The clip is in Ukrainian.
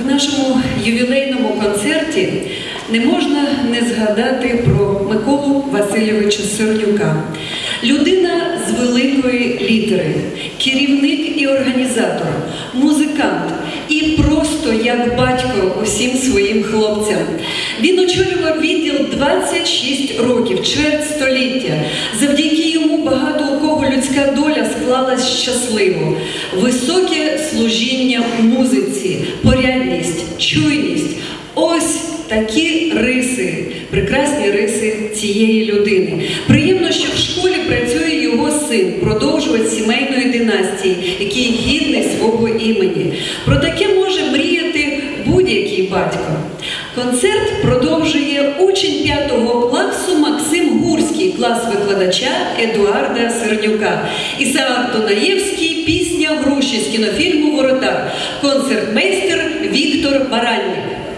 В нашому ювілейному концерті не можна не згадати про Миколу Васильовича Сернюка. Людина з великої літери, керівник і організатор, музикант і просто як батько усім своїм хлопцям. Він очолював відділ 26 років, чверть століття. Завдяки йому багато у кого людська доля склалась щасливо. Високе служіння музиці, порядність, чуйність – ось такі риси, прекрасні риси цієї людини. Приємно, що в школі працює його син, продовжувач сімейної династії, який гідний свого імені. Про таке може мріяти будь-який батько. Концерт продовжує учень 5-го класу Максим Гурський, клас викладача Едуарда Сернюка. Ісаак Дунаєвський, пісня «Груші» з кінофільму «Воротар», концертмейстер Віктор Баранник.